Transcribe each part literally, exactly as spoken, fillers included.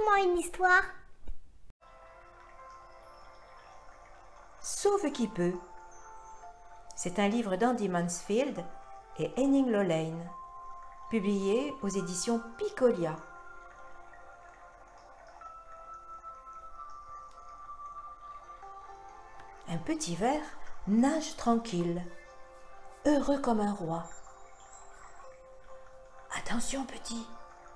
Raconte-moi une histoire. Sauve qui peut. C'est un livre d'Andy Mansfield et Henning Lolijn, publié aux éditions Picolia. Un petit ver nage tranquille, heureux comme un roi. Attention, petit.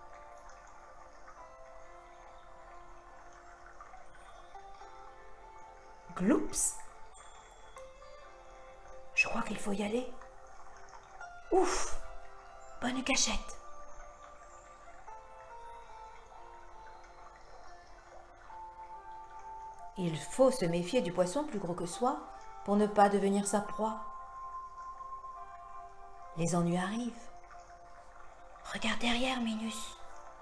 Gloups. Je crois qu'il faut y aller. Ouf, bonne cachette. Il faut se méfier du poisson plus gros que soi pour ne pas devenir sa proie. Les ennuis arrivent. Regarde derrière, Minus.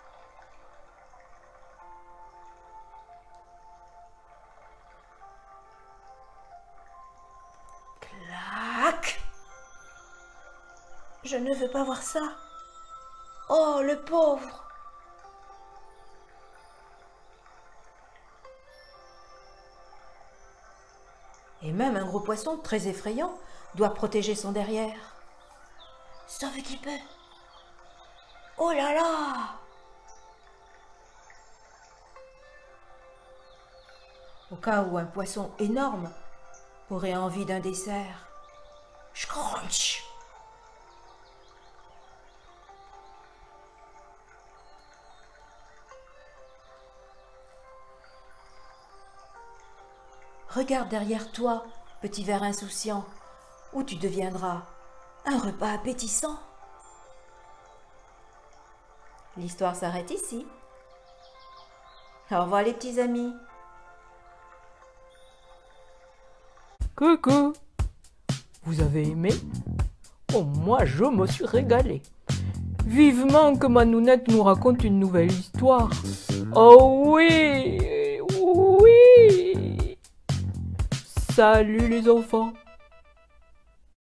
Clac! Je ne veux pas voir ça. Oh, le pauvre! Et même un gros poisson très effrayant doit protéger son derrière. Sauve qui peut. Oh là là! Au cas où un poisson énorme aurait envie d'un dessert. Scrunch! Regarde derrière toi, petit ver insouciant, où tu deviendras un repas appétissant. L'histoire s'arrête ici. Au revoir les petits amis. Coucou! Vous avez aimé? Oh, moi je me suis régalé. Vivement que Manounette nous raconte une nouvelle histoire. Oh oui! Oui! Salut les enfants!